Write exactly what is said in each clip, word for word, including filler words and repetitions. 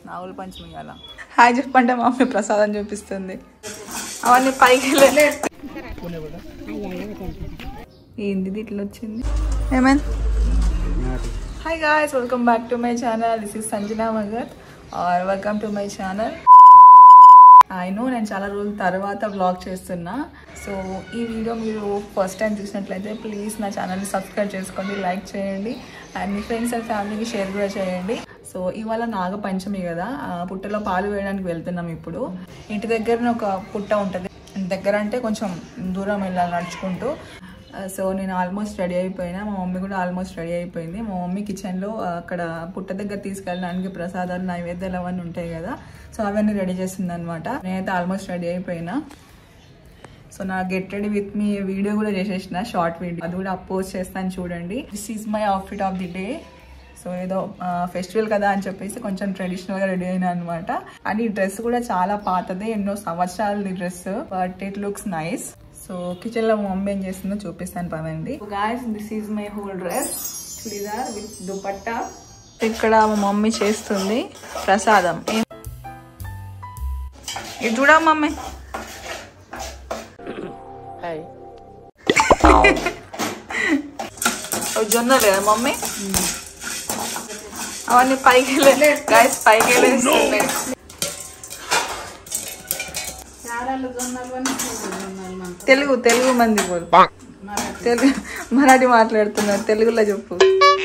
నాగుల పంచమి అలా హాయ్ చెప్పంటే మా మమ్మీ ప్రసాదం చూపిస్తుంది అవన్నీ పైకి ఏంది ఇట్లా వచ్చింది ఏమైంది hi guys welcome back to my channel this is Sanjanabhagath are welcome to my channel I know నేను చాలా రోజుల తర్వాత వ్లాగ్ చేస్తున్నా సో ఈ వీడియో మీరు ఫస్ట్ టైం చూసినట్లయితే ప్లీజ్ నా ఛానల్ని సబ్స్క్రైబ్ చేసుకోండి లైక్ చేయండి అండ్ మీ ఫ్రెండ్స్ అండ్ ఫ్యామిలీకి షేర్ కూడా చేయండి సో ఇవాళ నాగ పంచమి కదా పుట్టలో పాలు వేయడానికి వెళ్తున్నాం ఇప్పుడు ఇంటి దగ్గరనే ఒక పుట్ట ఉంటుంది దగ్గర అంటే కొంచెం దూరం వెళ్ళాలి నడుచుకుంటూ సో నేను ఆల్మోస్ట్ రెడీ అయిపోయినా మా మమ్మీ కూడా ఆల్మోస్ట్ రెడీ అయిపోయింది మా మమ్మీ కిచెన్లో అక్కడ పుట్ట దగ్గర తీసుకెళ్ళడానికి ప్రసాదాలు నైవేద్యాలు అవన్నీ ఉంటాయి కదా సో అవన్నీ రెడీ చేస్తుంది అనమాట నేనైతే ఆల్మోస్ట్ రెడీ అయిపోయినా సో నా get ready with me video కూడా చేసేసిన షార్ట్ వీడియో అది కూడా అప్పోజ్ చేస్తాను చూడండి this is my outfit of the day so ఏదో ఫెస్టివల్ కదా అని చెప్పేసి కొంచెం ట్రెడిషనల్గా రెడీ అయినా అనమాట అండ్ ఈ డ్రెస్ కూడా చాలా పాతదే ఎన్నో సంవత్సరాలది dress but it looks nice so kitchen లో మా మమ్మీ ఏం చేస్తుందో చూపిస్తాను పదండి guys this is my whole dress churidar with dupatta ఇక్కడ మా మమ్మీ చేస్తుంది ప్రసాదం ఇది చూడ మమ్మీ జొన్న లేదా మమ్మీ అవన్నీ పైకి గాయ్స్ పైకి వెళ్ళేస్తుంది తెలుగు తెలుగు మంది పోదు తెలుగు మరాఠీ మాట్లాడుతున్నారు తెలుగులో చెప్పు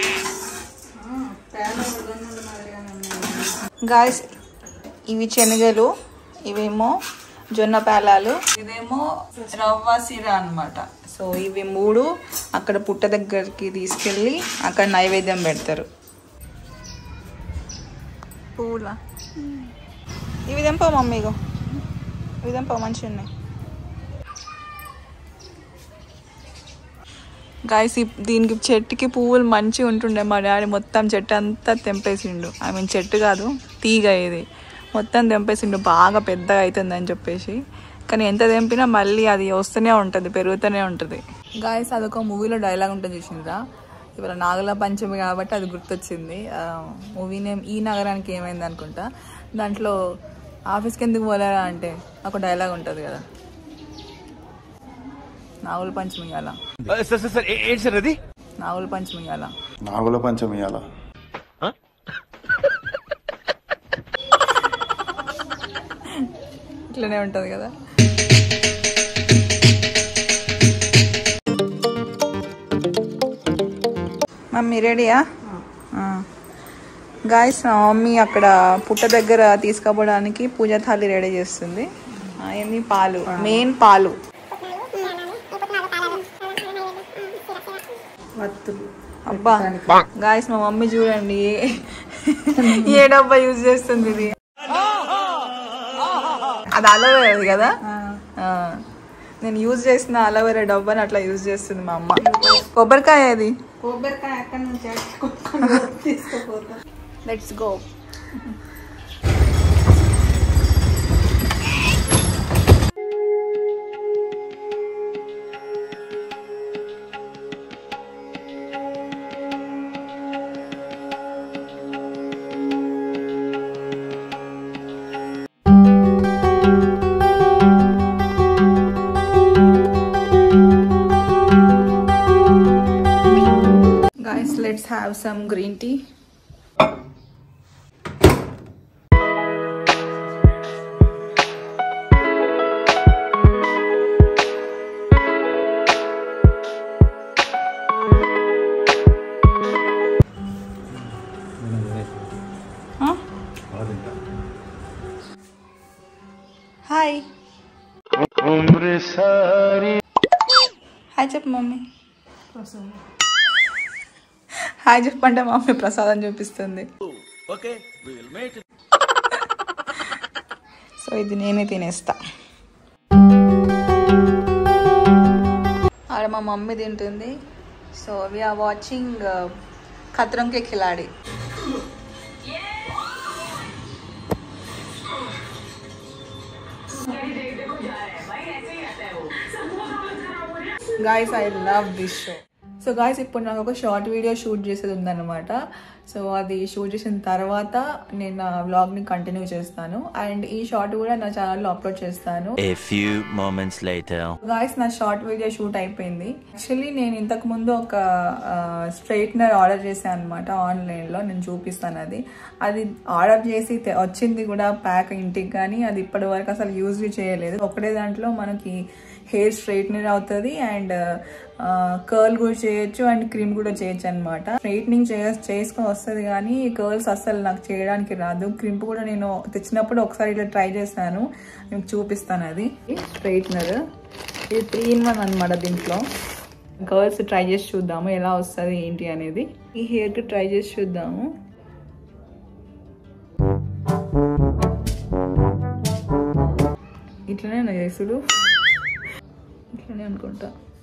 గాయ్స్ ఇవి శనగలు ఇవేమో జొన్న పేలాలు ఇదేమో రవ్వ సిరా అన్నమాట సో ఇవి మూడు అక్కడ పుట్ట దగ్గరికి తీసుకెళ్ళి అక్కడ నైవేద్యం పెడతారు పువ్వులా ఇవి తెంపో మమ్మీగో ఇవి తెంపో మంచిగా ఉన్నాయి గాయస్ దీనికి చెట్టుకి పువ్వులు మంచిగా ఉంటుండే మా డాడీ మొత్తం చెట్టు అంతా తెంపేసిండు ఐ మీన్ చెట్టు కాదు తీగ ఇది మొత్తం తెంపేసిండు బాగా పెద్దగా అవుతుంది అని చెప్పేసి కానీ ఎంత తెంపినా మళ్ళీ అది వస్తూనే ఉంటుంది పెరుగుతూనే ఉంటుంది గాయస్ అదొక మూవీలో డైలాగ్ ఉంటుంది చూసిందా ఇవాళ నాగుల పంచమి కాబట్టి అది గుర్తొచ్చింది మూవీ నేమ్ ఈ నగరానికి ఏమైంది అనుకుంటా దాంట్లో ఆఫీస్కి ఎందుకు పోలేరా అంటే ఒక డైలాగ్ ఉంటుంది కదా నాగుల పంచమి అలా నాగుల పంచమి అలా నాగుల పంచమి అలా ఇట్లనే ఉంటుంది కదా మమ్మీ రెడీయా గాయస్ మా మమ్మీ అక్కడ పుట్ట దగ్గర తీసుకుపోవడానికి పూజ థాలి రెడీ చేస్తుంది అవన్నీ పాలు మెయిన్ పాలు అబ్బా గాయస్ మా మమ్మీ చూడండి ఏ డబ్బా యూజ్ చేస్తుంది ఇది అది అలోవేరా కదా నేను యూజ్ చేసిన అలోవేరా డబ్బాని అట్లా యూజ్ చేస్తుంది మా అమ్మ కొబ్బరికాయ అది కొబ్బరికాయ అక్కడ నుంచి తీసుకుపోతా let's go Let's have some green tea. Huh? Hi. Hi, chap mommy. Hi చెప్పంటే మా మమ్మీ ప్రసాదం చూపిస్తుంది సో ఇది నేనే తినేస్తా ఆడ మా మమ్మీ తింటుంది so we're watching Khatron Ke Khiladi Guys, I love this show. So so guys ఇప్పుడు నాకు ఒక షార్ట్ వీడియో షూట్ చేసేది ఉందన్నమాట. సో అది షూట్ చేసిన తర్వాత నేను ఆ వ్లాగ్ని కంటిన్యూ చేస్తాను. అండ్ ఈ షార్ట్ కూడా నా ఛానల్లో అప్లోడ్ చేస్తాను. A few moments later. Guys నా షార్ట్ వీడియో షూట్ అయిపోయింది. యాక్చువల్లీ నేను ఇంతకు ముందు ఒక స్ట్రైట్నర్ ఆర్డర్ చేశాను అనమాట ఆన్లైన్లో. నేను చూపిస్తాను అది అది ఆర్డర్ చేసి వచ్చింది కూడా ప్యాక్ ఇంటికి, కానీ అది ఇప్పటి వరకు అసలు యూజ్ చేయలేదు. ఒకటే దాంట్లో మనకి హెయిర్ స్ట్రైట్నర్ అవుతుంది అండ్ కర్ల్ కూడా చేయొచ్చు అండ్ క్రీమ్ కూడా చేయొచ్చు అనమాట. స్ట్రైట్నింగ్ చేసుకొని వస్తుంది కానీ కర్ల్స్ అస్సలు నాకు చేయడానికి రాదు. క్రీమ్ కూడా నేను తెచ్చినప్పుడు ఒకసారి ఇట్లా ట్రై చేశాను, మీకు చూపిస్తాను. అది స్ట్రైట్నర్, ఇది త్రీ ఇన్ వన్ అనమాట. దీంట్లో కర్ల్స్ ట్రై చేసి చూద్దాము ఎలా వస్తుంది ఏంటి అనేది. ఈ హెయిర్కి ట్రై చేసి చూద్దాము. ఇట్లనే నా చేసుడు, ఇట్లనే అనుకుంటా.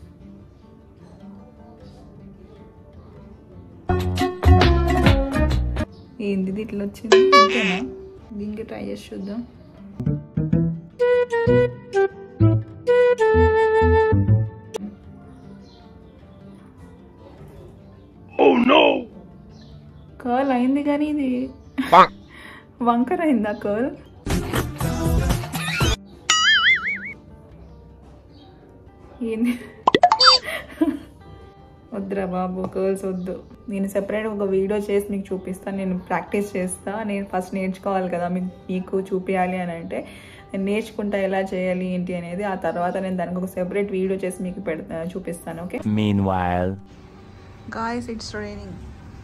ఏంది ఇట్లా వచ్చింది, ఇంతేనా? దీనికి ట్రై చేసి చూద్దాం. కర్ల్ అయింది కానీ ఇది వంకర అయిందా కర్ల్? ఏంది వద్దురా బాబు, కర్ల్స్ వద్దు. నేను సెపరేట్ ఒక వీడియో చేసి మీకు చూపిస్తాను. నేను ప్రాక్టీస్ చేస్తా. నేను ఫస్ట్ నేర్చుకోవాలి కదా, మీకు మీకు చూపించాలి అని అంటే నేను నేర్చుకుంటా ఎలా చేయాలి ఏంటి అనేది. ఆ తర్వాత నేను దానికి ఒక సెపరేట్ వీడియో చేసి మీకు పెడతా చూపిస్తాను. Okay. Meanwhile, guys it's raining.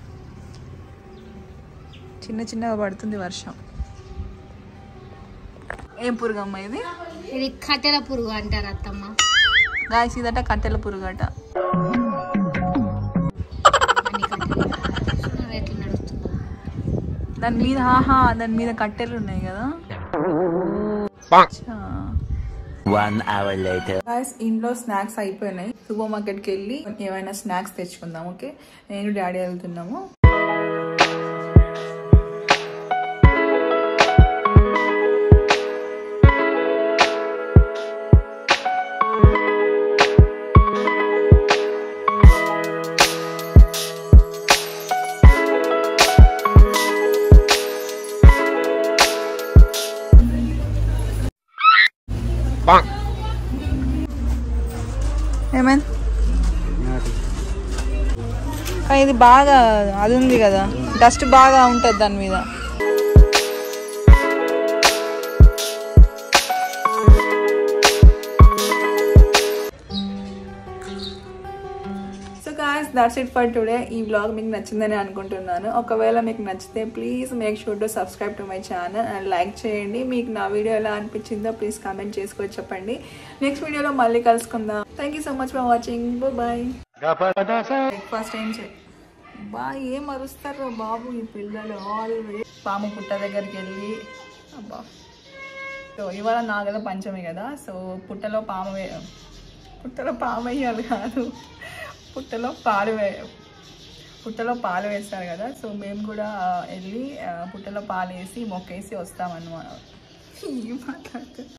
చిన్న చిన్నగా పడుతుంది వర్షం. ఏం పురుగమ్మ ఇది? ఇది కట్టెల పురుగు అంటారు అత్తమ్మ. గాయ్స్ ఇదట కట్టెల పురుగట. దాని మీద ఆహా దాని మీద కట్టెలు ఉన్నాయి కదా. one hour later. గాయ్స్ ఇంట్లో స్నాక్స్ అయిపోయినాయి. సూపర్ మార్కెట్కి వెళ్ళి ఏమైనా స్నాక్స్ తెచ్చుకుందాం. ఓకే, నేను డాడీ వెళ్తున్నాము. ఏమైంది? ఇది బాగా అది ఉంది కదా, డస్ట్ బాగా ఉంటుంది దాని మీద. So guys that's it for today. ఈ వ్లాగ్ మీకు నచ్చిందని అనుకుంటున్నాను. ఒకవేళ మీకు నచ్చితే please make sure to subscribe to my channel and like చేయండి. మీకు నా వీడియో ఎలా అనిపించిందో ప్లీజ్ కామెంట్ చేసుకొని చెప్పండి. నెక్స్ట్ వీడియోలో మళ్ళీ కలుసుకుందాం. Thank you so much for watching. Bye. Breakfast ఏం చేయి బా ఏం అరుస్తారు బాబు ఈ పిల్లలు. ఆల్వేస్ పాము పుట్ట దగ్గరికి వెళ్ళి అబ్బా. సో ఇవాళ నాగల పంచమి కదా, సో పుట్టలో పాము వే పుట్టలో పాము వేయాలి కాదు, పుట్టలో పాలు వే పుట్టలో పాలు వేస్తారు కదా. సో మేము కూడా వెళ్ళి పుట్టలో పాలు వేసి మొక్కేసి వస్తామన్నమాట. ఏం మాట్లాడుతుంది.